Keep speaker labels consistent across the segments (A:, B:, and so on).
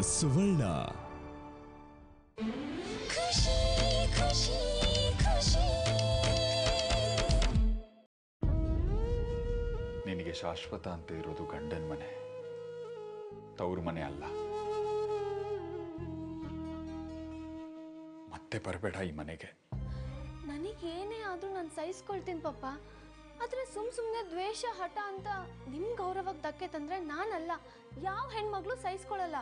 A: ಸುವರ್ಣ.
B: ಖುಷಿ ಖುಷಿ ಖುಷಿ.
C: ನಿನಗೆ ಶಾಶ್ವತ ಅಂತ ಇರೋದು ಗಂಡನ ಮನೆ, ತವರು ಮನೆ ಅಲ್ಲ. ಮತ್ತೆ ಬರಬೇಡ ಈ ಮನೆಗೆ.
D: ನನಗೇನೇ ಆದ್ರೂ ನಾನು ಸಹಿಸ್ಕೊಳ್ತೀನಿ ಪಪ್ಪ. ಆದ್ರೆ ಸುಮ್ಮನೆ ದ್ವೇಷ ಹಠ ಅಂತ ನಿಮ್ ಗೌರವಕ್ಕೆ ಧಕ್ಕೆ ತಂದ್ರೆ ನಾನಲ್ಲ, ಯಾವ ಹೆಣ್ಮಗಳು ಸಹಿಸ್ಕೊಳ್ಳಲ್ಲ.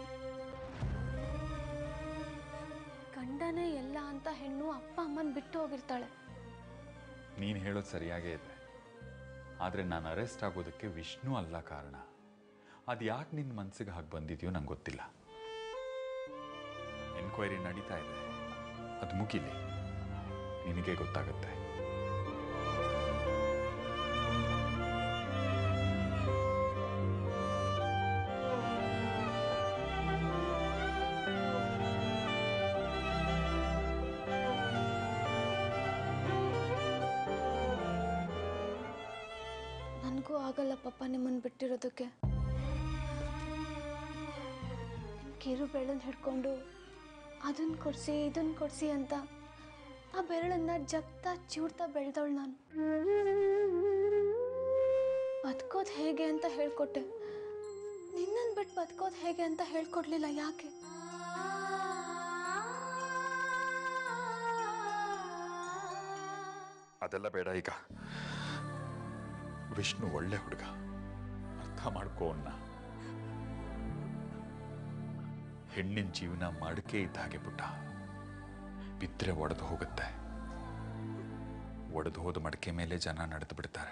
D: ಗಂಡನೇ ಎಲ್ಲ ಅಂತ ಹೆಣ್ಣು ಅಪ್ಪ ಅಮ್ಮನ್ ಬಿಟ್ಟು ಹೋಗಿರ್ತಾಳೆ.
C: ನೀನು ಹೇಳೋದು ಸರಿಯಾಗೇ ಇದೆ, ಆದರೆ ನಾನು ಅರೆಸ್ಟ್ ಆಗೋದಕ್ಕೆ ವಿಷ್ಣು ಅಲ್ಲ ಕಾರಣ. ಅದು ಯಾಕೆ ನಿನ್ನ ಮನಸ್ಸಿಗೆ ಹಾಗೆ ಬಂದಿದೆಯೋ ನಂಗೆ ಗೊತ್ತಿಲ್ಲ. ಎನ್ಕ್ವೈರಿ ನಡೀತಾ ಇದೆ, ಅದು ಮುಗಿಲಿ, ನಿನಗೆ ಗೊತ್ತಾಗುತ್ತೆ.
D: ನನಗೂ ಆಗಲ್ಲ ಪಪ್ಪ ನಿಮ್ಮನ್ನು ಬಿಟ್ಟಿರೋದಕ್ಕೆ. ನಿಮ್ಮ ಕಿರು ಬೆರಳನ್ನ ಹಿಡ್ಕೊಂಡು ಅದನ್ನ ಕೊಡಿಸಿ ಇದನ್ನ ಕೊಡಿಸಿ ಅಂತ ಆ ಬೆರಳನ್ನ ಜಗ್ತಾ ಚಿಡ್ತಾ ಬೆಳೆದವಳು ನಾನು. ಬದುಕೋದು ಹೇಗೆ ಅಂತ ಹೇಳ್ಕೊಟ್ಟೆ, ನಿನ್ನನ್ನು ಬಿಟ್ಟು ಬದುಕೋದು ಹೇಗೆ ಅಂತ ಹೇಳ್ಕೊಡ್ಲಿಲ್ಲ. ಯಾಕೆ?
C: ಅದೆಲ್ಲ ಬೇಡ ಈಗ. ವಿಷ್ಣು ಒಳ್ಳೆ ಹುಡುಗ, ಅರ್ಥ ಮಾಡ್ಕೋ ಅನ್ನ. ಹೆಣ್ಣಿನ ಜೀವನ ಮಡಕೆ ಇದ್ದ ಹಾಗೆ ಪುಟ್ಟ, ಬಿದ್ದರೆ ಒಡೆದು ಹೋಗುತ್ತೆ. ಒಡೆದು ಹೋದ ಮಡಕೆ ಮೇಲೆ ಜನ ನಡೆದು ಬಿಡ್ತಾರೆ.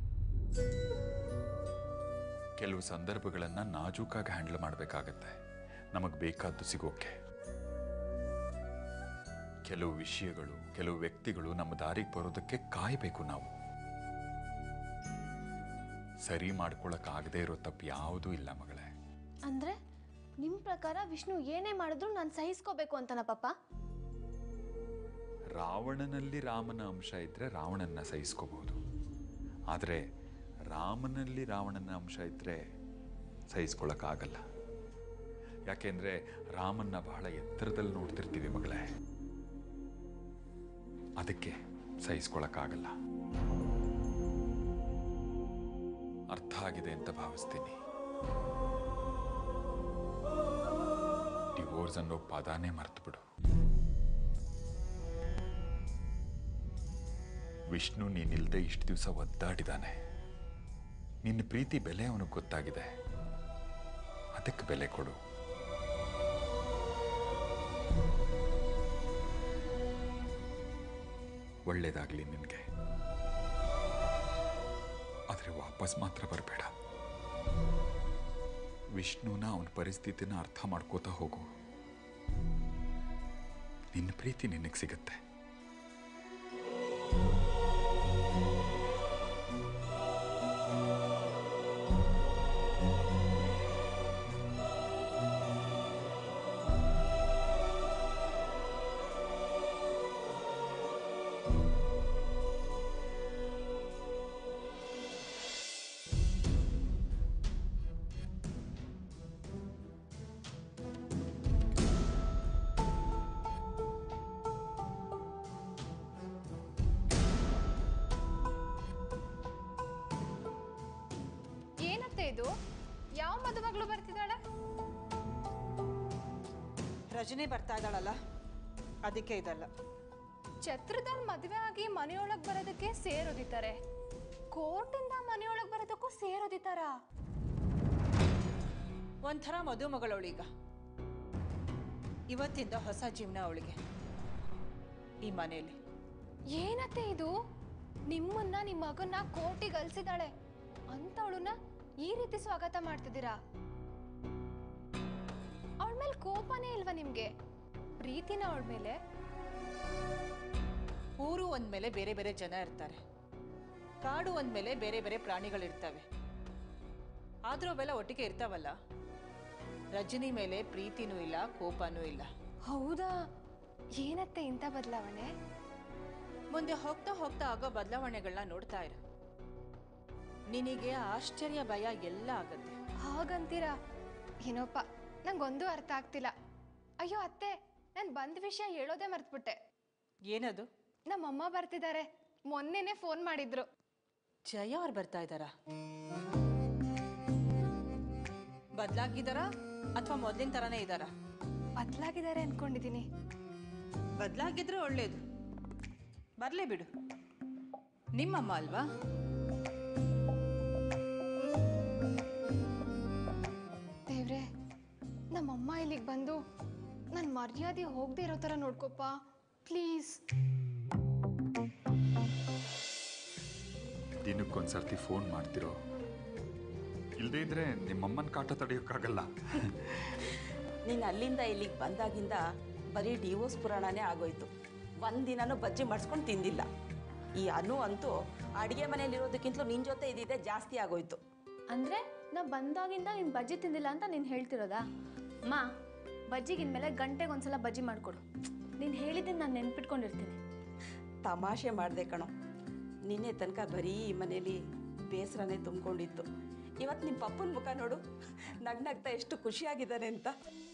C: ಕೆಲವು ಸಂದರ್ಭಗಳನ್ನು ನಾಜೂಕಾಗಿ ಹ್ಯಾಂಡಲ್ ಮಾಡಬೇಕಾಗತ್ತೆ, ನಮಗೆ ಬೇಕಾದ್ದು ಸಿಗೋಕೆ. ಕೆಲವು ವಿಷಯಗಳು, ಕೆಲವು ವ್ಯಕ್ತಿಗಳು ನಮ್ಮ ದಾರಿಗೆ ಬರೋದಕ್ಕೆ ಕಾಯಬೇಕು. ನಾವು ಸರಿ ಮಾಡ್ಕೊಳಕ್ಕಾಗದೇ ಇರೋ ತಪ್ಪು ಯಾವುದೂ ಇಲ್ಲ ಮಗಳೇ.
D: ಅಂದ್ರೆ ನಿಮ್ಮ ಪ್ರಕಾರ ವಿಷ್ಣು ಏನೇ ಮಾಡಿದ್ರು ನಾನು ಸಹಿಸ್ಕೋಬೇಕು ಅಂತನಾ ಪಾಪ?
C: ರಾವಣನಲ್ಲಿ ರಾಮನ ಅಂಶ ಇದ್ರೆ ರಾವಣನ್ನ ಸಹಿಸ್ಕೋಬಹುದು, ಆದರೆ ರಾಮನಲ್ಲಿ ರಾವಣನ ಅಂಶ ಇದ್ರೆ ಸಹಿಸ್ಕೊಳಕ್ಕಾಗಲ್ಲ. ಯಾಕೆಂದ್ರೆ ರಾಮನ್ನ ಬಹಳ ಎತ್ತರದಲ್ಲಿ ನೋಡ್ತಿರ್ತೀವಿ ಮಗಳೇ, ಅದಕ್ಕೆ ಸಹಿಸ್ಕೊಳಕ್ಕಾಗಲ್ಲ. ಅರ್ಥ ಆಗಿದೆ ಅಂತ ಭಾವಿಸ್ತೀನಿ. ಡಿವೋರ್ಸ್ ಅನ್ನೋ ಪದಾನೇ ಮರ್ತು ಬಿಡು. ವಿಷ್ಣು ನೀನಿಲ್ದೆ ಇಷ್ಟು ದಿವಸ ಒದ್ದಾಡಿದಾನೆ. ನಿನ್ನ ಪ್ರೀತಿ ಬೆಲೆ ಅವನಿಗೆ ಗೊತ್ತಾಗಿದೆ, ಅದಕ್ಕೆ ಬೆಲೆ ಕೊಡು. ಒಳ್ಳೇದಾಗ್ಲಿ ನಿನಗೆ, ಆದರೆ ವಾಪಸ್ ಮಾತ್ರ ಬರಬೇಡ. ವಿಷ್ಣುನ ಅವನ ಪರಿಸ್ಥಿತಿನ ಅರ್ಥ ಮಾಡ್ಕೋತಾ ಹೋಗು. ನಿನ್ನ ಪ್ರೀತಿ ನಿನಗೆ ಸಿಗತ್ತೆ.
E: ಇದು ಯಾವ ಮದುಮಗಳು ಬರ್ತಿದ್ದಾಳೆ?
F: ರಜನಿ ಬರ್ತಾ ಇದ್ದಾಳಲ್ಲ, ಅದಕ್ಕೆ ಇದಲ್ಲ.
E: ಛತ್ರದಲ್ಲಿ ಮದುವೆ ಆಗಿ ಮನೆಯೊಳಗೆ ಬರೋದಕ್ಕೆ ಸೇರೋದಿತಾರೆ, ಕೋರ್ಟಿಂದ ಮನೆಯೊಳಗೆ ಬರೋದಕ್ಕೂ ಸೇರೋದಿತಾರ.
F: ಒಂಥರ ಮದುಮಗಳವಳೀಗ. ಇವತ್ತಿಂದ ಹೊಸ ಜೀವನ ಅವಳಿಗೆ ಈ ಮನೆಯಲ್ಲಿ.
E: ಏನತ್ತೆ ಇದು? ನಿಮ್ಮನ್ನ ನಿಮ್ಮ ಮಗನ್ನ ಕೋರ್ಟಿಗೆ ಅಲ್ಸಿದಾಳೆ ಅಂತವಳನ್ನ ಈ ರೀತಿ ಸ್ವಾಗತ ಮಾಡ್ತಿದ್ದೀರಾ? ಅವಳ ಮೇಲೆ ಕೋಪನೇ ಇಲ್ವಾ ನಿಮ್ಗೆ? ಪ್ರೀತಿನ ಅವಳ ಮೇಲೆ?
F: ಊರು ಒಂದ್ಮೇಲೆ ಬೇರೆ ಬೇರೆ ಜನ ಇರ್ತಾರೆ, ಕಾಡು ಒಂದ್ಮೇಲೆ ಬೇರೆ ಬೇರೆ ಪ್ರಾಣಿಗಳಿರ್ತವೆ. ಆದ್ರೂ ಅವೆಲ್ಲ ಒಟ್ಟಿಗೆ ಇರ್ತಾವಲ್ಲ. ರಜನಿ ಮೇಲೆ ಪ್ರೀತಿನೂ ಇಲ್ಲ, ಕೋಪನೂ ಇಲ್ಲ.
E: ಹೌದಾ? ಏನತ್ತೆ ಇಂಥ ಬದಲಾವಣೆ?
F: ಮುಂದೆ ಹೋಗ್ತಾ ಹೋಗ್ತಾ ಆಗೋ ಬದಲಾವಣೆಗಳನ್ನ ನೋಡ್ತಾ ಇರು. ನಿನಗೆ ಆಶ್ಚರ್ಯ, ಭಯ ಎಲ್ಲ ಆಗತ್ತೆ.
E: ಹಾಗಂತೀರಾ? ಏನೋಪ್ಪ, ನಂಗೊಂದು ಅರ್ಥ ಆಗ್ತಿಲ್ಲ. ಅಯ್ಯೋ ಅತ್ತೆ, ನಾನು ಬಂದ ವಿಷಯ ಹೇಳೋದೇ ಮರ್ತ್ಬಿಟ್ಟೆ.
F: ಏನದು?
E: ನಮ್ಮಮ್ಮ ಬರ್ತಿದ್ದಾರೆ. ಮೊನ್ನೆನೇ ಫೋನ್ ಮಾಡಿದ್ರು.
F: ಜಯ ಅವ್ರು ಬರ್ತಾ ಇದ್ದಾರಾ? ಬದಲಾಗಿದ್ದಾರಾ ಅಥವಾ ಮೊದಲಿನ ಥರನೇ ಇದ್ದಾರಾ?
E: ಬದಲಾಗಿದ್ದಾರೆ ಅನ್ಕೊಂಡಿದ್ದೀನಿ.
F: ಬದಲಾಗಿದ್ರೆ ಒಳ್ಳೇದು. ಬರಲೇ ಬಿಡು, ನಿಮ್ಮಮ್ಮ ಅಲ್ವಾ?
E: ದೇವ್ರೆ, ನಮ್ಮಮ್ಮ ಇಲ್ಲಿಗೆ ಬಂದು ನನ್ನ ಮರ್ಯಾದೆ ಹೋಗದೆ ಇರೋ ಥರ ನೋಡ್ಕೊಪ್ಪ ಪ್ಲೀಸ್.
C: ದಿನಕ್ಕೊಂದ್ಸರ್ತಿ ಫೋನ್ ಮಾಡ್ತಿರೋ, ಇಲ್ಲದೇ ಇದ್ರೆ ನಿಮ್ಮಮ್ಮನ ಕಾಟ ತಡೆಯೋಕ್ಕಾಗಲ್ಲ.
A: ನೀನು ಅಲ್ಲಿಂದ ಇಲ್ಲಿಗೆ ಬಂದಾಗಿಂದ ಬರೀ ಡಿವೋರ್ಸ್ ಪುರಾಣನೇ ಆಗೋಯ್ತು. ಒಂದಿನನೂ ಬಜ್ಜಿ ಮಾಡಿಸ್ಕೊಂಡು ತಿಂದಿಲ್ಲ. ಈ ಅನು ಅಂತೂ ಅಡುಗೆ ಮನೇಲಿರೋದಕ್ಕಿಂತಲೂ ನಿನ್ನ ಜೊತೆ ಇದ್ದಿದ್ದೆ ಜಾಸ್ತಿ ಆಗೋಯ್ತು.
D: ಅಂದರೆ ನಾ ಬಂದಾಗಿಂದ ನೀನು ಬಜ್ಜಿ ತಿಂದಿಲ್ಲ ಅಂತ ನೀನು ಹೇಳ್ತಿರೋದಾ? ಮಾ, ಬಜ್ಜಿಗಿನ್ಮೇಲೆ ಗಂಟೆಗೊಂದ್ಸಲ ಬಜ್ಜಿ ಮಾಡಿಕೊಡು. ನೀನು ಹೇಳಿದ್ದೀನಿ, ನಾನು ನೆನ್ಪಿಟ್ಕೊಂಡಿರ್ತೀನಿ.
A: ತಮಾಷೆ ಮಾಡಿದೆ ಕಣೋ. ನಿನ್ನೆ ತನಕ ಬರೀ ಈ ಮನೇಲಿ ಬೇಸರನೇ ತುಂಬಿಕೊಂಡಿತ್ತು. ಇವತ್ತು ನಿಮ್ಮ ಪಪ್ಪನ ಮುಖ ನೋಡು, ನಗ್ನಗ್ತಾ ಎಷ್ಟು ಖುಷಿಯಾಗಿದ್ದಾನೆ ಅಂತ.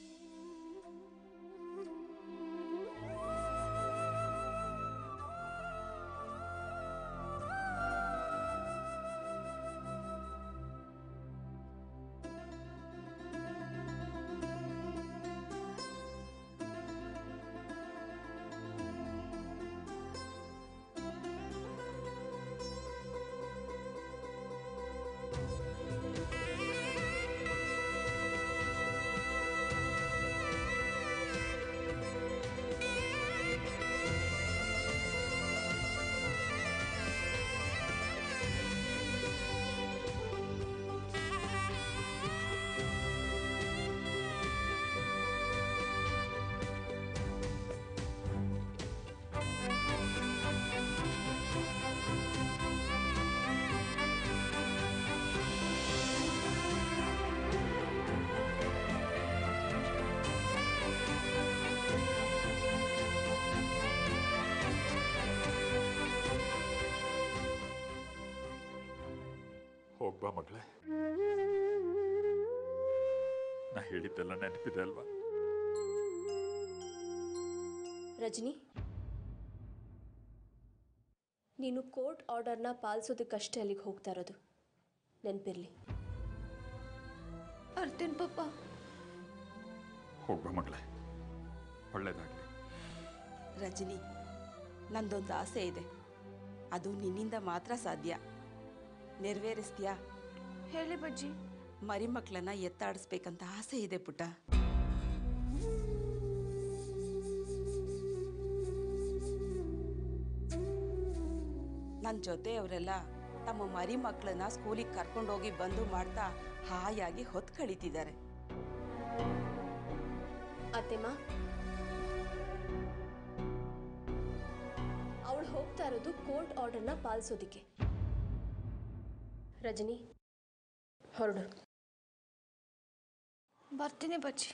C: ಹೋಗ್ಬಾ ಮಗಳೇ, ನಾ ಹೇಳಿದ್ದೆಲ್ಲ ನೆನಪಿದೆ ಅಲ್ವಾ?
G: ರಜನಿ, ನೀನು ಕೋರ್ಟ್ ಆರ್ಡರ್ನ ಪಾಲಿಸೋದಕ್ಕಷ್ಟೇ ಅಲ್ಲಿಗೆ ಹೋಗ್ತಾ ಇರೋದು, ನೆನಪಿರಲಿ.
D: ಬರ್ತೀನಿ ಪಪ್ಪ.
C: ಹೋಗ್ಬಾ ಮಗಳೇ, ಒಳ್ಳೇದಾಗಲಿ.
A: ರಜನಿ, ನಂದೊಂದು ಆಸೆ ಇದೆ. ಅದು ನಿನ್ನಿಂದ ಮಾತ್ರ ಸಾಧ್ಯ. ನೆರವೇರಿಸ್ತೀಯಾ?
D: ಹೇಳಿ ಬಜ್ಜಿ.
A: ಮರಿಮಕ್ಕಳನ್ನ ಎತ್ತಾಡಿಸ್ಬೇಕಂತ ಆಸೆ ಇದೆ ಪುಟ್ಟ. ನನ್ನ ಜೊತೆಯವರೆಲ್ಲ ತಮ್ಮ ಮರಿ ಮಕ್ಕಳನ್ನ ಸ್ಕೂಲಿಗೆ ಕರ್ಕೊಂಡೋಗಿ ಬಂದು ಮಾಡ್ತಾ ಹಾಯಾಗಿ ಹೊತ್ತು ಕಳೀತಿದ್ದಾರೆ.
G: ಅತ್ತೆಮ್ಮ, ಅವಳು ಹೋಗ್ತಾ ಇರೋದು ಕೋರ್ಟ್ ಆರ್ಡರ್ನ ಪಾಲಿಸೋದಿಕ್ಕೆ. ರಜನಿ, ಹೊರಡು.
D: ಬರ್ತೀನಿ ಬಜ್ಜಿ.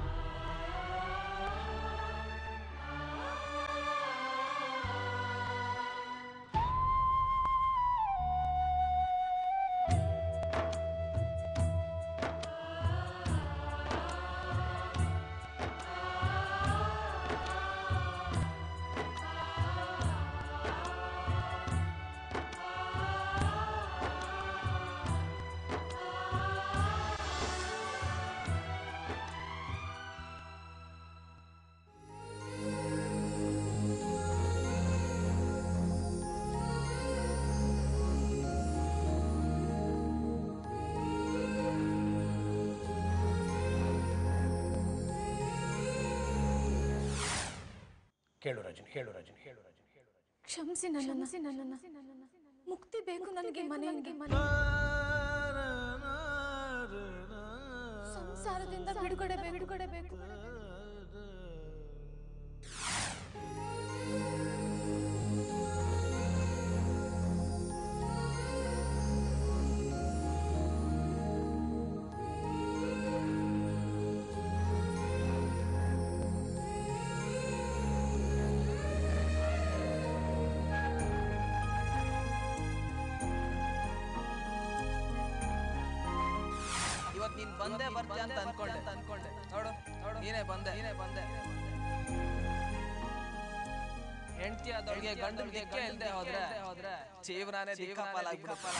H: ಕೇಳು ರಜನಿ, ಹೇಳು ರಜನಿ, ಹೇಳು ರಜನಿ, ಹೇಳು ರಜನಿ.
D: ಕ್ಷಮಿಸಿ ನನ್ನನ್ನು. ಮುಕ್ತಿ ಬೇಕು ನನಗೆ, ಮನೆಗೆ. ಸಂಸಾರದಿಂದ ಬಿಡುಗಡೆ ಬೇಕು.
I: ನೀನ್ ಬಂದೆ ಬರ್ತೀಯ ಅಂತ ಅನ್ಕೊಂಡೆ ನೋಡು ನೀನೇ ಬಂದೆ ಹೆಂಡತಿ ಆದೊಳಗೆ ಗಂಡನಿಗೆ ಇಲ್ಲದೆ ಹೋದ್ರೆ ಜೀವನಾನೇ ದಿಕ್ಕಾಪಾಲಾಗ್ಬಿಡುತ್ತೆ.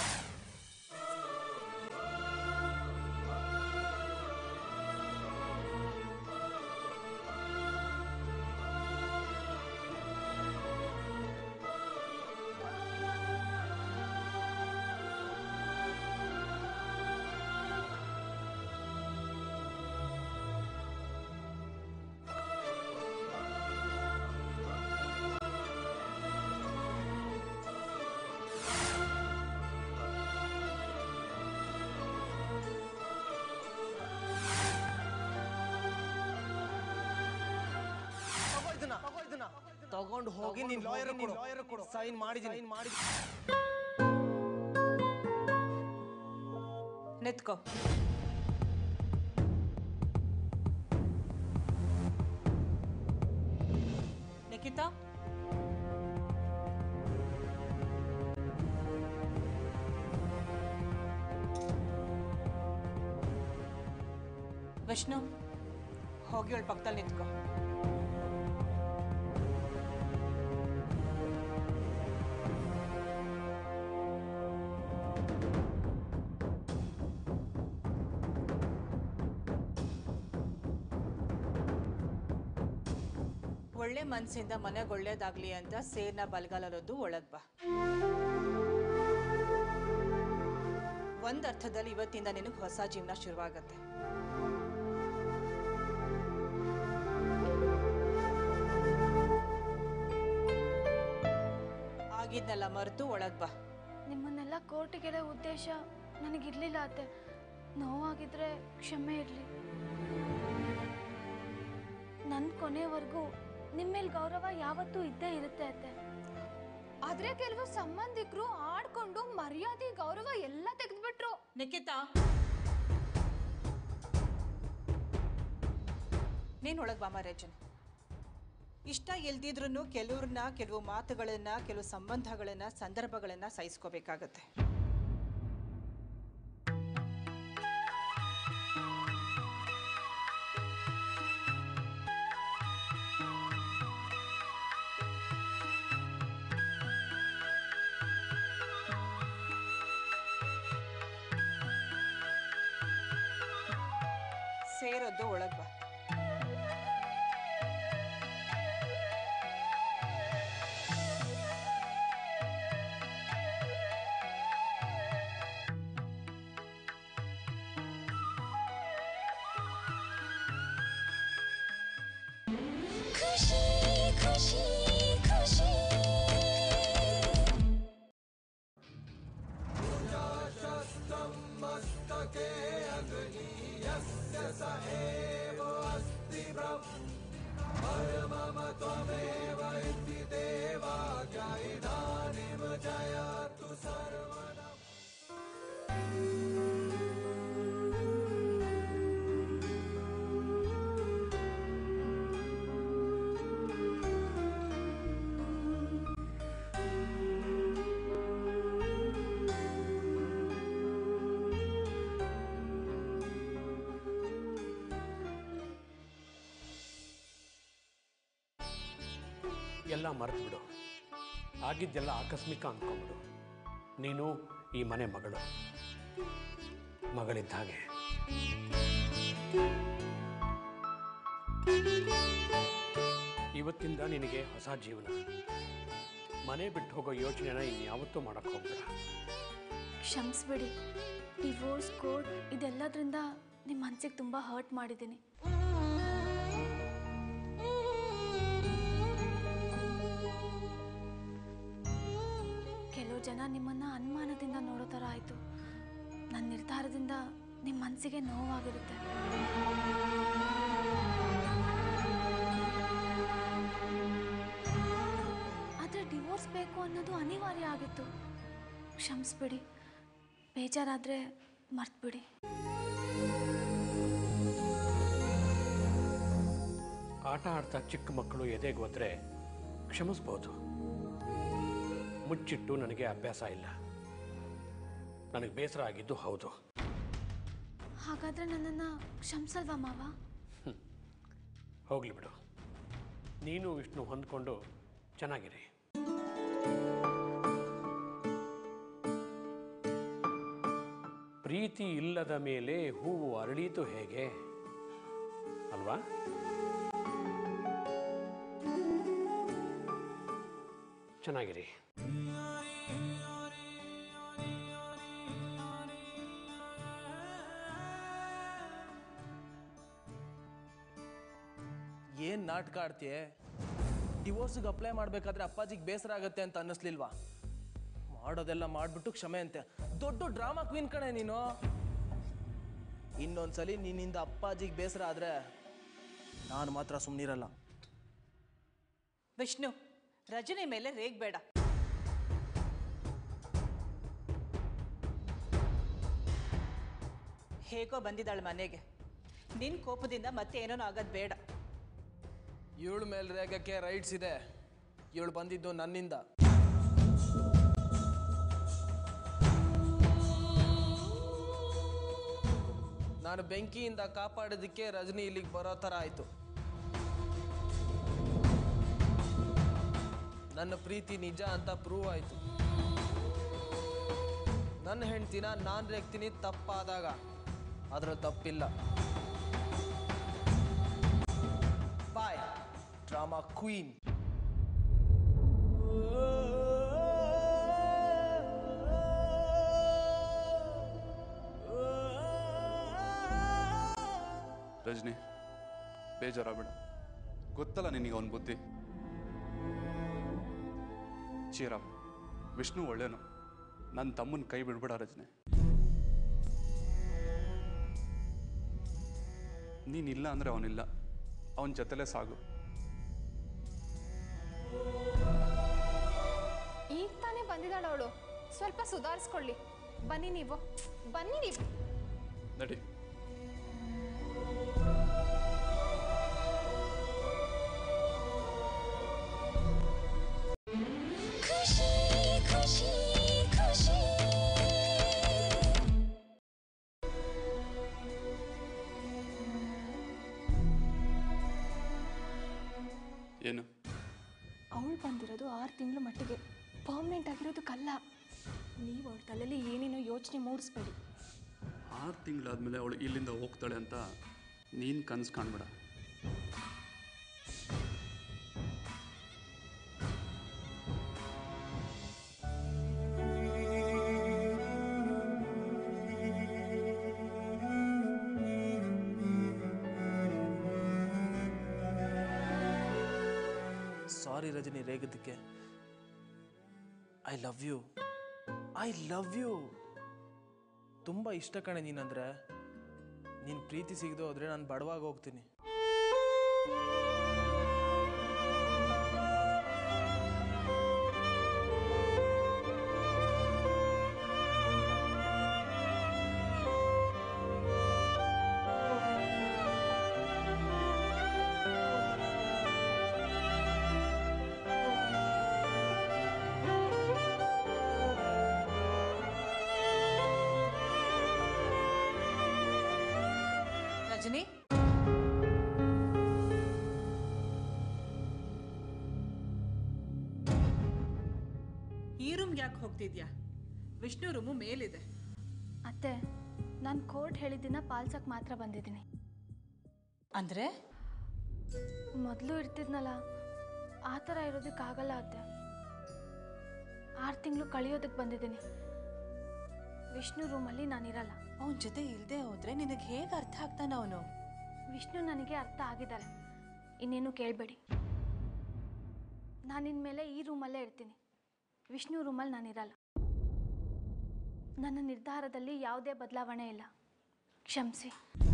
H: ತಗೊಂಡು ಹೋಗಿ ನೀನ್ ಲಾಯರ್ ಕೊಡು ಸೈನ್ ಮಾಡಿದ್ದೀನಿ
F: ನಿತ್ಕೋ. ನಿಖಿತಾ, ವಿಷ್ಣು ಹೋಗಿ ಅವಳ ಪಕ್ಕದಲ್ಲಿ ನಿಂತ್ಕೋ. ಒಳ್ಳೆ ಮನಸ್ಸಿಂದ ಮನೆಗೆ ಒಳ್ಳೇದಾಗ್ಲಿ ಅಂತ ಸೇರ್ನ ಬಲಗಾಲರದ್ದು ಒಳಗ್ ಬಾ. ಒಂದ್ ಅರ್ಥದಲ್ಲಿ ಇವತ್ತಿಂದ ನಿನಗೆ ಹೊಸ ಜೀವನ ಶುರುವಾಗತ್ತೆ. ಆಗಿದ್ನೆಲ್ಲ ಮರೆತು ಒಳಗ್ ಬಾ.
D: ನಿಮ್ಮನ್ನೆಲ್ಲ ಕೋರ್ಟಿಗೆಳೆ ಉದ್ದೇಶ ನನಗಿರ್ಲಿಲ್ಲ ಅತ್ತೆ. ನೋವಾಗಿದ್ರೆ ಕ್ಷಮೆ ಇರಲಿ. ನನ್ನ ಕೊನೆವರೆಗೂ ನಿಮ್ಮ ಮೇಲೆ ಗೌರವ ಯಾವತ್ತೂ ಇದ್ದೇ ಇರುತ್ತೆ ಅತ್ತೆ.
E: ಆದ್ರೆ ಕೆಲವು ಸಂಬಂಧಿಕರು ಆಡ್ಕೊಂಡು ಮರ್ಯಾದೆ ಗೌರವ ಎಲ್ಲ ತೆಗೆದ್ಬಿಟ್ರು.
F: ನಿಖಿತಾ, ನೀನ್ ಒಳಗ್ ಬಾಮ. ರೇಜನ್, ಇಷ್ಟ ಇಲ್ದಿದ್ರು ಕೆಲವ್ರನ್ನ, ಕೆಲವು ಮಾತುಗಳನ್ನ, ಕೆಲವು ಸಂಬಂಧಗಳನ್ನ, ಸಂದರ್ಭಗಳನ್ನ ಸಹಿಸ್ಕೋಬೇಕಾಗತ್ತೆ. ಸೇರೋದು ಒಳಗ್ ಬಾ.
B: ಖುಷಿ ಖುಷಿ ಖುಷಿ
H: ಎಲ್ಲ ಮರೆತು ಬಿಡು. ಆಗಿದ್ದೆಲ್ಲ ಆಕಸ್ಮಿಕ ಅಂದ್ಕೊಂಬಿಡು. ನೀನು ಈ ಮನೆ ಮಗಳಿದ್ದ ಹಾಗೆ. ಇವತ್ತಿಂದ ನಿನಗೆ ಹೊಸ ಜೀವನ. ಮನೆ ಬಿಟ್ಟು ಹೋಗೋ ಯೋಚನೆನ ಇನ್ಯಾವತ್ತೂ ಮಾಡಕ್ಕೆ ಹೋಗ್ಬೇಡ.
D: ಕ್ಷಮಿಸ್ಬಿಡಿ. ಡಿವೋರ್ಸ್, ಕೋರ್ಟ್ ಇದೆಲ್ಲದರಿಂದ ನಿಮ್ಮ ಮನಸ್ಸಿಗೆ ತುಂಬ ಹರ್ಟ್ ಮಾಡಿದ್ದೀನಿ. ಕೆಲವು ಜನ ನಿಮ್ಮನ್ನು ಅನುಮಾನದಿಂದ ನೋಡೋ ಥರ ಆಯಿತು. ನನ್ನ ನಿರ್ಧಾರದಿಂದ ನಿಮ್ಮ ಮನಸ್ಸಿಗೆ ನೋವಾಗಿರುತ್ತೆ. ಆದರೆ ಡಿವೋರ್ಸ್ ಬೇಕು ಅನ್ನೋದು ಅನಿವಾರ್ಯ ಆಗಿತ್ತು. ಕ್ಷಮಿಸ್ಬಿಡಿ. ಬೇಜಾರಾದರೆ ಮರ್ತ್ಬಿಡಿ.
H: ಆಟ ಆಡ್ತಾ ಚಿಕ್ಕ ಮಕ್ಕಳು ಎದೆಗೆ ಹೋದರೆ ಕ್ಷಮಿಸ್ಬೋದು. ಮುಚ್ಚಿಟ್ಟು ನನಗೆ ಅಭ್ಯಾಸ ಇಲ್ಲ. ನನಗೆ ಬೇಸರ ಆಗಿದ್ದು ಹೌದು.
D: ಹಾಗಾದರೆ ನನ್ನನ್ನು ಕ್ಷಮಿಸಲ್ವಾ ಮಾವ?
H: ಹೋಗಲಿ ಬಿಡು, ನೀನು ವಿಷ್ಣು ಹೊಂದ್ಕೊಂಡು ಚೆನ್ನಾಗಿರಿ. ಪ್ರೀತಿ ಇಲ್ಲದ ಮೇಲೆ ಹೂವು ಅರಳೀತು ಹೇಗೆ ಅಲ್ವಾ? ಚೆನ್ನಾಗಿರಿ.
I: ಏನ್ ನಾಟಕ ಆಡ್ತೀಯ? ಡಿವೋರ್ಸ್ಗೆ ಅಪ್ಲೈ ಮಾಡ್ಬೇಕಾದ್ರೆ ಅಪ್ಪಾಜಿಗೆ ಬೇಸರ ಆಗತ್ತೆ ಅಂತ ಅನ್ನಿಸ್ಲಿಲ್ವಾ? ಮಾಡೋದೆಲ್ಲ ಮಾಡ್ಬಿಟ್ಟು ಕ್ಷಮೆ ಅಂತೆ. ದೊಡ್ಡ ಡ್ರಾಮಾ ಕ್ವೀನ್ ಕಣೆ ನೀನು. ಇನ್ನೊಂದ್ಸಲಿ ನಿನ್ನಿಂದ ಅಪ್ಪಾಜಿಗೆ ಬೇಸರ ಆದ್ರೆ ನಾನು ಮಾತ್ರ ಸುಮ್ಮನಿರಲ್ಲ.
F: ವಿಷ್ಣು, ರಜನಿ ಮೇಲೆ ರೇಗ್ಬೇಡ. ಹೇಗೋ ಬಂದಿದ್ದಾಳೆ ಮನೆಗೆ. ನಿನ್ನ ಕೋಪದಿಂದ ಮತ್ತೆ ಏನೋ ಆಗೋದು ಬೇಡ.
I: ಇವಳ ಮೇಲೆ ರೇಗಕ್ಕೆ ರೈಟ್ಸ್ ಇದೆ. ಇವಳು ಬಂದಿದ್ದು ನನ್ನಿಂದ. ನಾನು ಬೆಂಕಿಯಿಂದ ಕಾಪಾಡೋದಕ್ಕೆ ರಜನಿ ಇಲ್ಲಿಗೆ ಬರೋ ಥರ ಆಯಿತು. ನನ್ನ ಪ್ರೀತಿ ನಿಜ ಅಂತ ಪ್ರೂವ್ ಆಯಿತು. ನನ್ನ ಹೆಂಡ್ತಿನ ನಾನು ರೇಗ್ತೀನಿ ತಪ್ಪಾದಾಗ. ಅದ್ರಲ್ಲಿ ತಪ್ಪಿಲ್ಲ. Bye drama queen.
J: ರಜನಿ, ಬೇಜಾರಾಗಬೇಡ. ಗೊತ್ತಲ್ಲ ನಿನಗೆ ಅವನ ಬುದ್ಧಿ. ಚೀರಪ್ಪ, ವಿಷ್ಣು ಒಳ್ಳೇನು. ನನ್ನ ತಮ್ಮನ ಕೈ ಬಿಡ್ಬೇಡ ರಜನಿ. ನೀನಿಲ್ಲ ಅಂದರೆ ಅವನಿಲ್ಲ. ಅವನ ಜೊತೆಲೇ ಸಾಗು.
E: ಈಗ ತಾನೇ ಬಂದಿದ್ದಾಳೆ ಅವಳು. ಸ್ವಲ್ಪ ಸುಧಾರಿಸ್ಕೊಳ್ಳಿ. ಬನ್ನಿ ನೀವು, ಬನ್ನಿ ನೀವು.
J: ನಡಿ.
B: ಖುಷಿ ಖುಷಿ ಖುಷಿ.
J: ಏನು?
D: ಅವಳು ಬಂದಿರೋದು 6 ತಿಂಗಳ ಮಟ್ಟಿಗೆ, ಪರ್ಮನೆಂಟ್ ಆಗಿರೋದಕ್ಕಲ್ಲ. ನೀವು ಅವಳ ತಲೆಯಲ್ಲಿ ಏನೇನೋ ಯೋಚನೆ ಮೂಡಿಸ್ಬೇಡಿ.
J: 6 ತಿಂಗಳಾದಮೇಲೆ ಅವಳು ಇಲ್ಲಿಂದ ಹೋಗ್ತಾಳೆ ಅಂತ ನೀನು ಕನಸು ಕಾಣಬೇಡ.
I: ಸಾರಿ ರಜನಿ ರೇಗದಕ್ಕೆ. I love you. I love you. ತುಂಬ ಇಷ್ಟ ಕಣೆ ನೀನಂದ್ರೆ. ನೀನು ಪ್ರೀತಿ ಸಿಗದು ಹೋದ್ರೆ ನಾನು ಬಡವಾಗಿ ಹೋಗ್ತೀನಿ.
F: ರಜನಿ, ಈ ರೂಮ್ಗೆ ಯಾಕೆ ಹೋಗ್ತಿದ್ಯಾ? ವಿಷ್ಣು ರೂಮು ಮೇಲಿದೆ.
D: ಅತ್ತೆ, ನಾನು ಕೋರ್ಟ್ ಹೇಳಿದ್ದನ್ನ ಪಾಲ್ಸಕ್ಕೆ ಮಾತ್ರ ಬಂದಿದ್ದೀನಿ.
F: ಅಂದ್ರೆ
D: ಮೊದಲು ಇರ್ತಿದ್ನಲ್ಲ, ಆ ಥರ ಇರೋದಕ್ಕಾಗಲ್ಲ ಅತ್ತೆ. 6 ತಿಂಗಳು ಕಳಿಯೋದಕ್ಕೆ ಬಂದಿದ್ದೀನಿ. ವಿಷ್ಣು ರೂಮಲ್ಲಿ ನಾನಿರಲ್ಲ.
F: ಅವನ ಜೊತೆ ಇಲ್ಲದೆ ಹೋದ್ರೆ ನಿನಗೆ ಹೇಗೆ ಅರ್ಥ ಆಗ್ತಾನ ಅವನು?
D: ವಿಷ್ಣು ನನಗೆ ಅರ್ಥ ಆಗಿದ್ದಾರೆ. ಇನ್ನೇನು ಕೇಳಬೇಡಿ. ನಾನಿನ್ಮೇಲೆ ಈ ರೂಮಲ್ಲೇ ಇರ್ತೀನಿ. ವಿಷ್ಣು ರೂಮಲ್ಲಿ ನಾನಿರಲ್ಲ. ನನ್ನ ನಿರ್ಧಾರದಲ್ಲಿ ಯಾವುದೇ ಬದಲಾವಣೆ ಇಲ್ಲ. ಕ್ಷಮಿಸಿ.